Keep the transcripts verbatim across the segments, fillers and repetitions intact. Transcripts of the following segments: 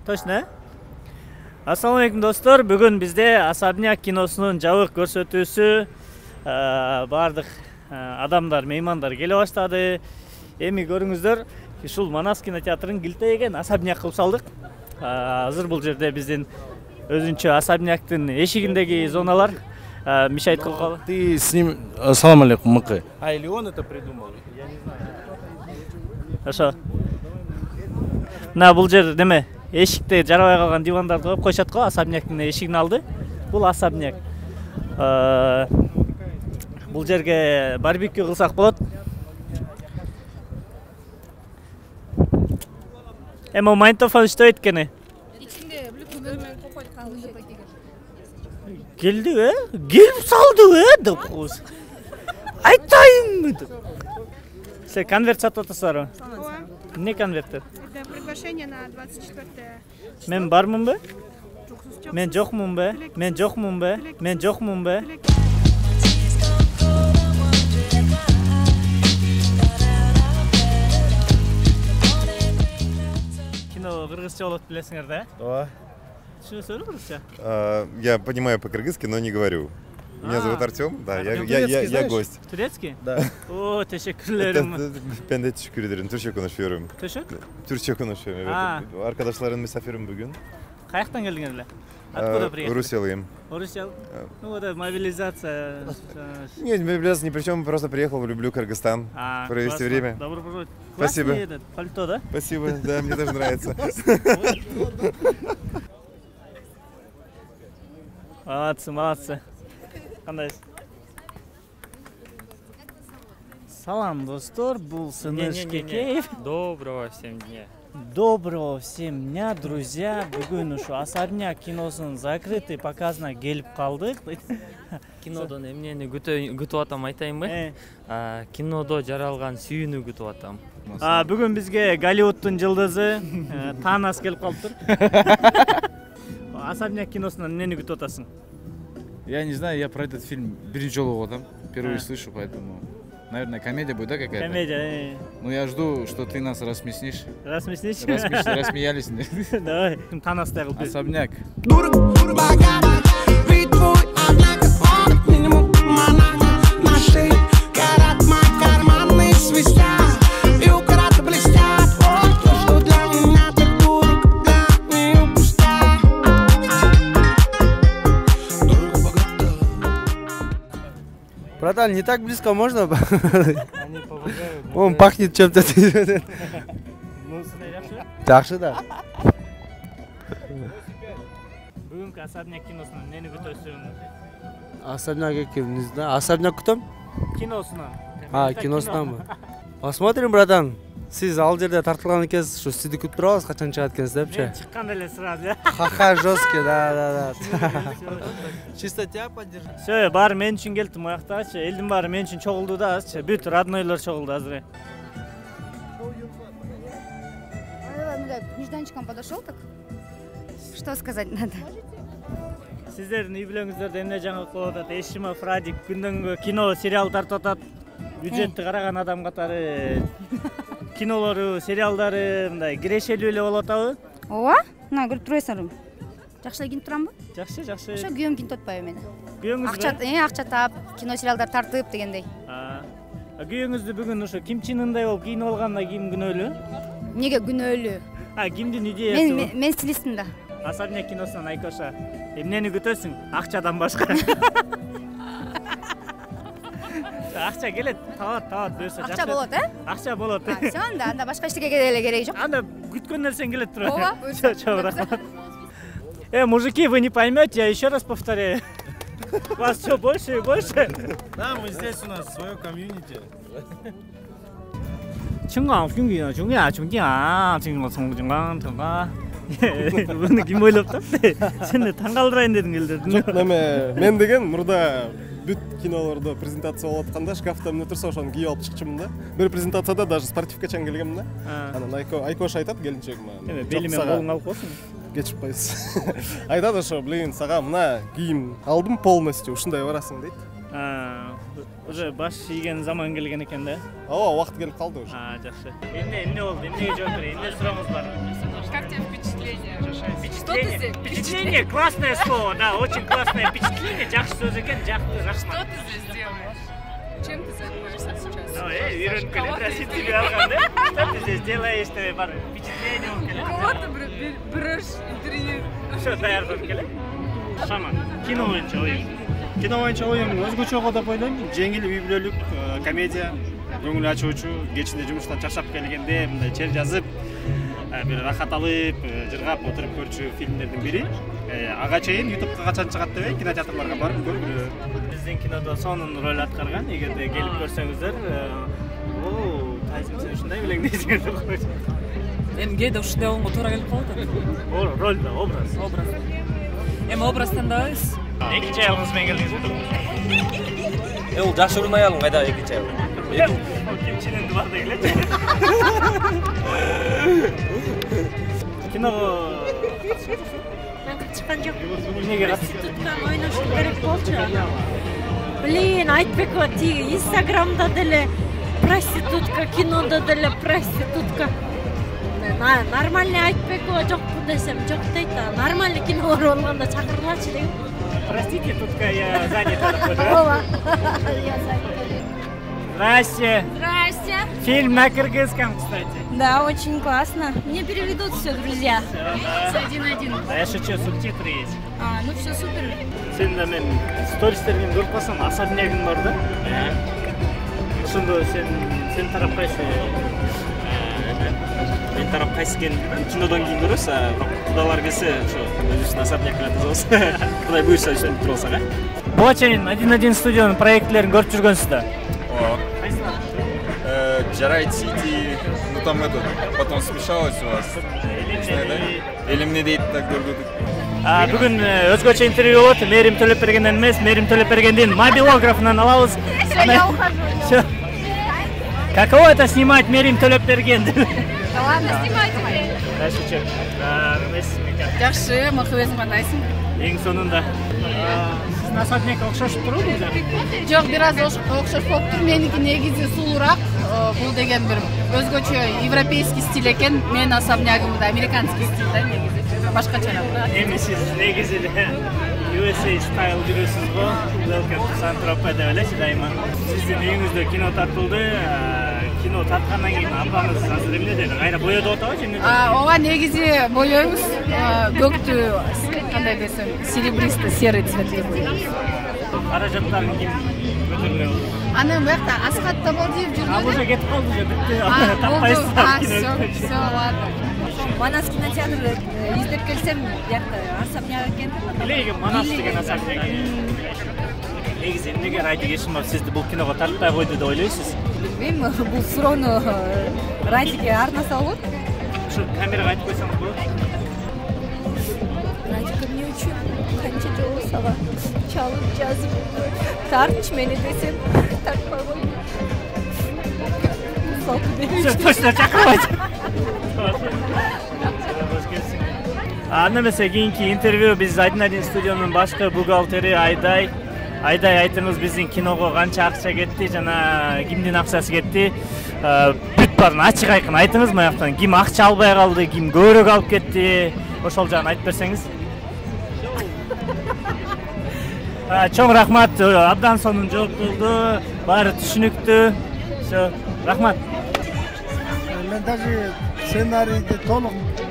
Точно? Ассаламу алейкум достор. Бүгін бізде Особняк киносунун жабык көрсөтүүсү, бардык адамдар, меймандар келе баштады. Эми көрүңүздөр, ушул Манас кинотеатрынын килтейген особняк кылып салдык. Азыр бул жерде биздин өзүнчө особняктын эшигиндеги зоналар. Миша айткыл калды. Ты с ним... Ассаламу алейкум, Мыкы. А или он это придумал? Я не знаю. Ошо. На бул жер неме? Эшикте жарабай калган дивандарды коюп койшат го, особняктын эшигин алды. Бул особняк. Бул жерге барбекю кылсак болот. Эми магнитофон иштебейт экен. Ичинде блюк менен кокойт калды. Келди, э? Келип салды, э? деп коз. Айтайынмы деп. Сен конверт сатып атасызарбы? Не конверттер? Это приглашение на двадцать четвёртое. Мен бармынбы? Мен жокмунбы? Мен жокмунбы? Мен жокмунбы? Кино кыргызча болот билесиңер да? Ооба. Түшүнөсүңөр кыргызча? Я понимаю по-кыргызски, но не говорю. Меня зовут Артем, да, я, я, я, я гость. Турецкий? Да. О, teşekkürlerim. Ben de teşekkür ederim. Türkçe konuşuyorum. Türkçe? Türkçe konuşuyorum, evet. Arkadaşların misafirim bugün. Kayaktan geldin öyle? Откуда приехали? Руселым. Rusel? Ну вот мобилизация. Нет, мобилизация ни при чем, просто приехал, люблю Кыргызстан, провести время. Добро пожаловать. Спасибо. Пальто, да? Спасибо, да, мне тоже нравится. Молодцы, молодцы. Кандайсыз? Салам, достор, бул Сыныш Кекеев. Доброго всем дня. Доброго всем дня, друзья. Бүгүн ушу Особняк киносунун закрытый показына келип калдык. Кинодон эмнени күтүп атам айтайынбы? Кинодо жаралган сүйүүнү күтүп атам. Бүгүн бизге Голливудтун жылдызы Танас келип калыптыр. Особняк киносунан эмнени күтүп атасың? Я не знаю, я про этот фильм биринчи жолу там, впервые слышу, поэтому, наверное, комедия будет, да, какая-то? Комедия. Ну, я жду, что ты нас рассмеснишь. Рассмеснишь? Рассмеялись. Давай, Танас тагыл. Особняк. Братан, не так близко можно? Он пахнет чем-то. Жакшы да. Бүгүнкү Особняк киносунан эмнени күтөсүң? Особняк экен, не знаю. Особняк күтөм? Киносунан. А, киносунанбы? Посмотрим, братан. Сиз ал жерде тартылган экенсиз, ушу сизди күтүп турабыз, качан чыгат экенсиз депчи. Мен чыкканда эле сразу. Ха-ха, жесткий, да, да, да. Чисто тебя поддержу. Всё, баары мен үчүн келдим аяктачы. Элдин баары мен үчүн чогулду да азырчы. Бүт роднойлор чогулду азыр. Нежданчиком подошел так? Что сказать надо? Сиздердин үй бүлөңүздөрдө эмне жаңылык болуп атат? Эшимов Радик күндөн күнгө кино, сериал тартып атат. Бюджетти караган адам катары кинолору, сериалдары мындай кирешелүү эле болуп атабы? Ооба, мына көрүп турбайсыңарбы? Жакшы эле кинип турамбы? Жакшы, жакшы. Ошо күйөөм кинип атпайбы мени? Күйөөңүз акча, э, акча таап, кино сериалдар тартып дегендей. Күйөөңүздү бүгүн ошо Ким Чен Ындай болуп кийинип алганына ким күнөөлүү? Эмнеге күнөөлүү? А, кимдин идеясы бу? Мен мен стилистмин да. Особняк киносунан Айкоша. Эмнени күтөсүң? Акчадан башка. Акча келет, табат, табат бөсө жакшы. Акча болот, э? Акча болот. Всё, анда, анда башка эчтеке эле кереги жок. Анда күткөн нерсең келет тура. Ооба, чоң рахмат. Э, мужики, вы не поймете, я еще раз повторяю. Вас все больше и больше. Да, мы здесь у нас свое комьюнити. 중앙 중기야 중기야 중기야 중간 중간 중간 Bunu kim ойлоп тапты? Сени таң калтырайын дедің элдердин. Жок, неме, мен деген мурда бүт кинолордо презентация болуп атканда шкафта эмне турса ошону кийип алып чыкчумун да. Бир презентацияда даже спортивка чаң келгемин да. Анан Айко Айкош айтат келинчегиме. Эме белиме колуң алып койсуң. Кечип койсуз. Айтат ошо, блин, сага мына кийим алдым полностью, ушундай барасың дейт. Уже баш ийген заман келген экен да. Ооба, убакыт келип калды уже. А, жакшы. Эмне эмне болду? Эмнеге жооп берейин? Эмне сурооңуз бар? Как тебе впечатление? Впечатление, впечатление, классное слово, да, очень классное впечатление. Жақсы сөз екен, жақсы, рахмат. Что ты здесь делаешь? Чем ты занимаешься сейчас? Ну, эй, үйреніп келеді, рәсет тебе алған, да? Что ты здесь делаешь, ты бар, впечатление болып келеді. Кого-то берешь интервью. Что, даярдап келеді? Шаман, кино бойынша ойың. Кино боюнча оюм өзгөчө го деп ойлойм. Жеңил үй бүлөлүк комедия, көңүл ачуучу, кечинде жумуштан чарчап келгенде мындай чел жазып, бир рахат алып, жыргап отуруп көрчү фильмдердин бири. Ага чейин ютубка качан чыгат деп кинотеатрларга барып көргүлө. Биздин кинодо сонун роль аткарган, эгерде келип көрсөңүздөр, оо, Тайзим сен ушундай белең дейсиңер деп койчу. Эми кээде ушундай болгонго туура келип калат. Роль да, образ. Образ. Эми образ тандабайбыз. Экинчи аялыңыз менен келдиңиз. Э, ол жакшы урун аялың кайда экинчи аял? Кимчиненди бар да келечи. Киного Мен катышкан жок. Эмнеге катышты? Туткан ойнош керек болчу. Блин, Айтбекова тиги Инстаграмда деле проститутка, кинодо деле проститутка. Нормальный Айтбекова жокпу десем жок дейт. Нормальный кинолор болгондо чакырылачы деген. Простите, тутка, я занята. Ооба. Я занята. Здрасте. Здрасте. Фильм на кыргызском, кстати. Да, очень классно. Мне переведут все, друзья. С один один. А я шучу, субтитры есть. А, ну все супер. Сен да мен стористерден көрүп калсам, особнягың бар да. Ошондо сен сен тарапкайсы. Мен тарап кайсы экенин билбейм. Кинодон кийин көрөбүз, а кудалар келсе, ошо өзүбүздүн особняк менен тузабыз. Кудай буйрса ошентип туруп алсак, а? Буга чейин один один студиянын проектлерин көрүп жүргөнсүз да. Джарайт Сити, ну там это, потом смешалось у вас. Или мне дейт так көргөдүк. Бүгүн өзгөчө интервью болот. Мээрим Төлөпбергенден эмес, Мээрим Төлөпбергендин мобилографынан алабыз. Все, я ухожу. Всё. Каково это снимать Мээрим Төлөпберген? Да ладно, снимайте. Да, шучу. Жакшы, мыкты өзүң кандайсың? Эң сонунда. Сиздин особняк окшошуп турбу? Жок, бир аз окшош болуп тур. Меники негизи сулуураак. Бул деген бир өзгөчө европейский стиль экен. Менин особнягым да американский стиль да негизи. Башкачараак да. Эми сиз негизи ю эс эй style жүрөсүз го. Welcome to Сан-Тропе деп элечи дайыма. Сиздин үйүңүздө кино тартылды. Кино тарткандан кийин апаңыз азыр эмнеде? Кайра боёдуп атабы же эмне? Ооба, негизи боёйбуз. Көктү кандай десем, серебристый, серый цветке боёйбуз. Каражаттарын ким көтөрмөй болду? Аны буякта Асхат Табалдиев жүрдү. А уже кетип калды же, бүтү. А, Таппайсыздар. Всё, всё, ладно. Манас кинотеатры издеп келсем, биякта особняк экен. Элеги Манас деген особняк. Негизи эмнеге Радик Ешимов сизди бул киного тартпай койду деп ойлойсуз? Билбейм, бул суроону Радикке арнаса болот. Ушу камерага айтып койсоңуз болот. Радик эмне үчүн канча жолу сага чалып жазып тартчы мени десем, тартпай койду. Всё, точно чакырбайт. Анда эмесе кийинки интервью биз один один студиянын башкы бухгалтери Айдай. Айдай, айтыңыз биздин киного канча акча кетти жана кимдин акчасы кетти? Бүт баарын ачык айкын айтыңыз маяктан. Ким акча албай калды, ким көбүрөөк алып кетти? Ошол жагын айтып берсеңиз. Чоң рахмат, абдан сонун жооп болду. Баары түшүнүктүү. Всё, рахмат. Мен даже сценарийди толук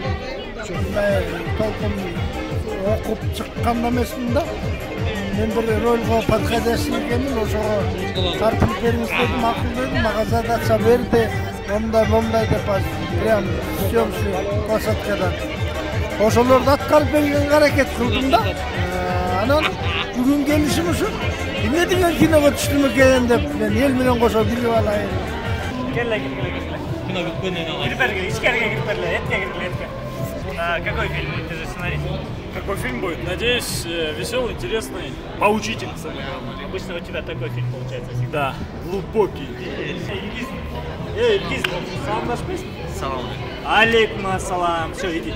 толкун окуп чыккан эмесмин да. Мен бир ролго подходящий экенмин, ошого тартып бериңиз дедим, макул дедим, мага задача берди. Мондай, мондай деп прям съемочный площадкадан. Ошолорду аткарып бергенге аракет кылдым да. Анан бүгүн келишим ушу. Эмне деген киного түштүм экен деп мен эл менен кошо билип алайын. Келе, келе, келе. Кино бүткөндөн кийин. Кирип бергиле, ичкерге кирип бергиле, этке кирип этке. Какой фильм ты же сценарист? Какой фильм будет? Надеюсь, веселый, интересный, поучительный, самое главное. Обычно у тебя такой фильм получается всегда. Да, глубокий. Эй, Ильгиз, салам наш песня? Салам. Алейкум ассалам. Все, иди.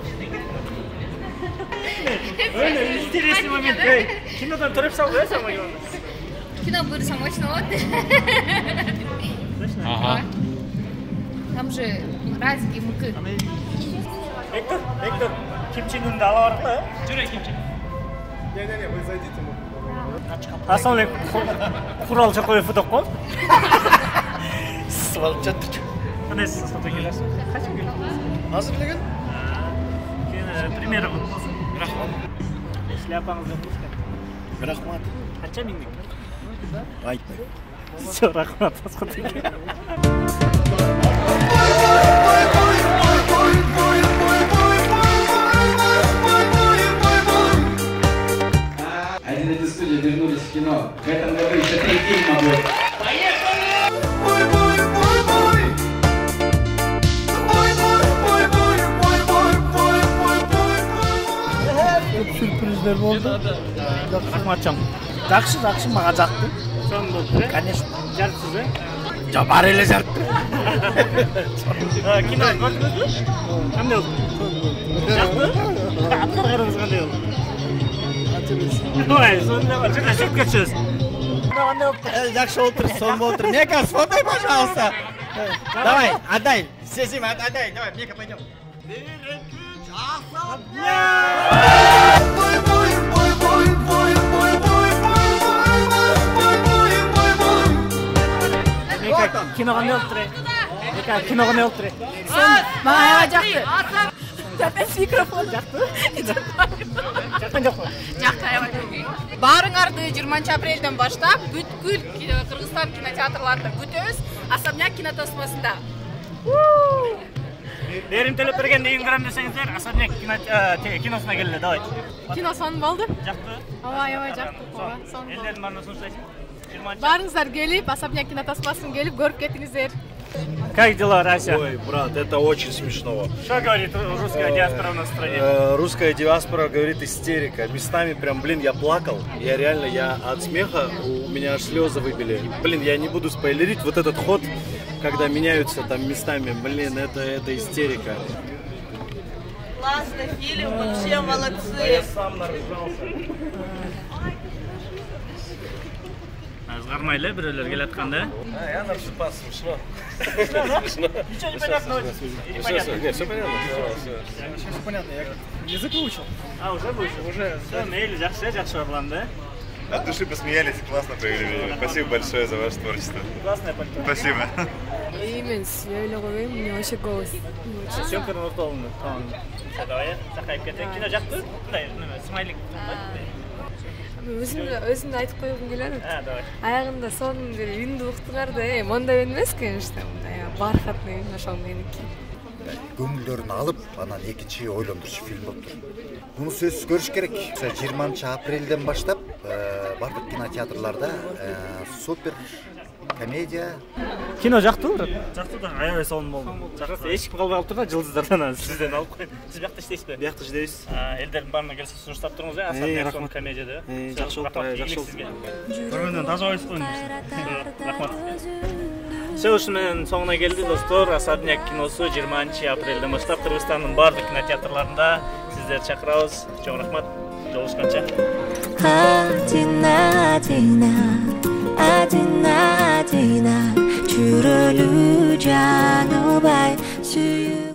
Öyle интересный момент. Эй, кинодан тұрып салды, я самый главный. Кино будет самочно, вот. Ага. Там же Радик и Мыкы. Эктор, Эктор, Kim Cheng Un'du ала бардык да? Жүре Ким Чен. Не-не-не, вы зайдите. Ассалаумалейкум. Курал Жакоевдук го? Свалып жатты. Кандай сиз фото келесиз? Качан келдиңиз? Азыр деген? Keyin пример болсун. Рахмат. Шляпаңызды кушка. Рахмат. Канча миңдик? Айтпайм. Всё, рахмат. Один из студий вернулись в кино. В этом году еще три фильма будет. Sürprizler oldu. Рахматжан. Жақсы, жақсы, мага жақты. Сон болду, э? Конечно. Жарыпсыз, э? Жа бар эле жарыпты. Кино көрдүңүзбү? Кандай болду? Жакпы? Аткарыңыз кандай болду? Ой, сонда бар. Жакта чыгып кетсиз. Кандай болду? Жақсы отыр, сон отыр. Мека, сфотай, пожалуйста. Давай, отдай. Сесим, отдай. Давай, Мека, пойдем. Кино кандай болуп тур? Мека, кино кандай болуп тур? Мага аябай жакты. Опять микрофон жакты? Жаккан жокпу? Жакты аябай. Баарыңарды жыйырманчы апрелден баштап бүткүл Кыргызстан кинотеатрларында күтөбүз. Особняк кинотосмасында. Берим төлөп берген эң грам десеңиздер, Особняк киносуна келели, давай. Кино сонун болду. Жакты? Ооба, аябай жакты. Ооба, сонун. Элдердин баарына сунуштайсың. Барыңыздар келип, Особняк кинотосмасын келип көрүп кетиңиздер. Как дела, Рася? Ой, брат, это очень смешно. Что говорит русская диаспора у нас в стране? Русская диаспора говорит истерика. Местами прям, блин, я плакал. Я реально, я от смеха, у меня аж слезы выбили. Блин, я не буду спойлерить. Вот этот ход, когда меняются там местами, блин, это, это истерика. Классный фильм, вообще молодцы. Я сам наржался. Ызгармайлы бирөөлөр келатканда. А, я нам шипас, смешно. Смешно? Ничего не понятно. Нет, все понятно. Все понятно, я язык выучил. А, уже выучил? Уже. Все, мейлі, жақсы, жақсы орланды. От души посмеялись и классно провели время. Спасибо большое за ваше творчество. Классное пальто. Спасибо. Емес, я ойлап қоймын, мне вообще голос. Съемканың орталығында. Давай, сақайып кетейік. Кино жақты? Мындай, смайлик. Өзім өзімді айтып қойғым келеді. А, давай. Аяғында соның бір үнді ұқтыңар да, е, мондай үн емес, конечно, мындай бархатный үн, ошол меники. Көңілдерін алып, анан екінші ойландырушы фильм болып тұр. Бұны сөзсіз көріш керек. жыйырманчы апрелден баштап бардық кинотеатрларда супер комедия. Кино жакты брат? Жакты да, аябай сонун болду. Жакты, эчким калбай калып тур да, жылдыздардан сизден алып коюн. Сиз биякта иштейсизби? Биякта иштейбиз. Элдердин баарына келсе сунуштап туруңуз, э, Особняк сонун комедия да. Жакшы болуп атат, жакшы болуп. Көргөндөн таза ойсуз коюңуз. Рахмат. Все, ушу менен соңуна келди достор. Особняк киносу жыйырманчы апрелден баштап Кыргызстандын баардык кинотеатрларында сиздерди чакырабыз. Чоң рахмат. Жолугушканча. 아디나 아디나 주를 누자 노바이 수유